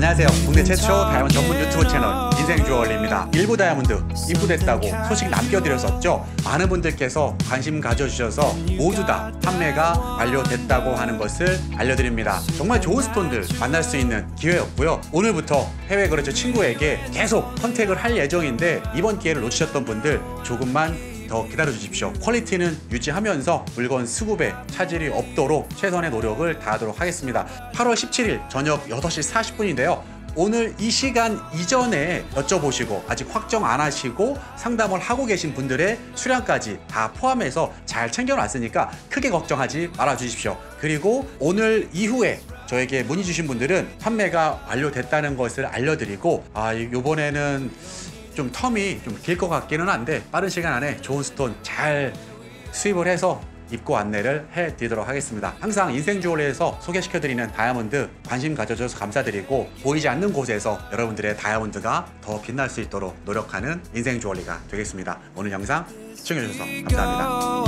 안녕하세요. 국내 최초 다이아몬드 전문 유튜브 채널 인생주얼리입니다. 일부 다이아몬드 입고됐다고 소식 남겨드렸었죠. 많은 분들께서 관심 가져주셔서 모두 다 판매가 완료됐다고 하는 것을 알려드립니다. 정말 좋은 스톤들 만날 수 있는 기회였고요. 오늘부터 해외 거래처 친구에게 계속 컨택을 할 예정인데 이번 기회를 놓치셨던 분들 조금만 더 기다려 주십시오. 퀄리티는 유지하면서 물건 수급에 차질이 없도록 최선의 노력을 다하도록 하겠습니다. 8월 17일 저녁 8시 40분인데요. 오늘 이 시간 이전에 여쭤보시고 아직 확정 안 하시고 상담을 하고 계신 분들의 수량까지 다 포함해서 잘 챙겨놨으니까 크게 걱정하지 말아 주십시오. 그리고 오늘 이후에 저에게 문의 주신 분들은 판매가 완료됐다는 것을 알려드리고 요번에는 좀 텀이 좀 길 것 같기는 한데 빠른 시간 안에 좋은 스톤 잘 수입을 해서 입고 안내를 해드리도록 하겠습니다. 항상 인생주얼리에서 소개시켜드리는 다이아몬드 관심 가져줘서 감사드리고 보이지 않는 곳에서 여러분들의 다이아몬드가 더 빛날 수 있도록 노력하는 인생주얼리가 되겠습니다. 오늘 영상 시청해주셔서 감사합니다.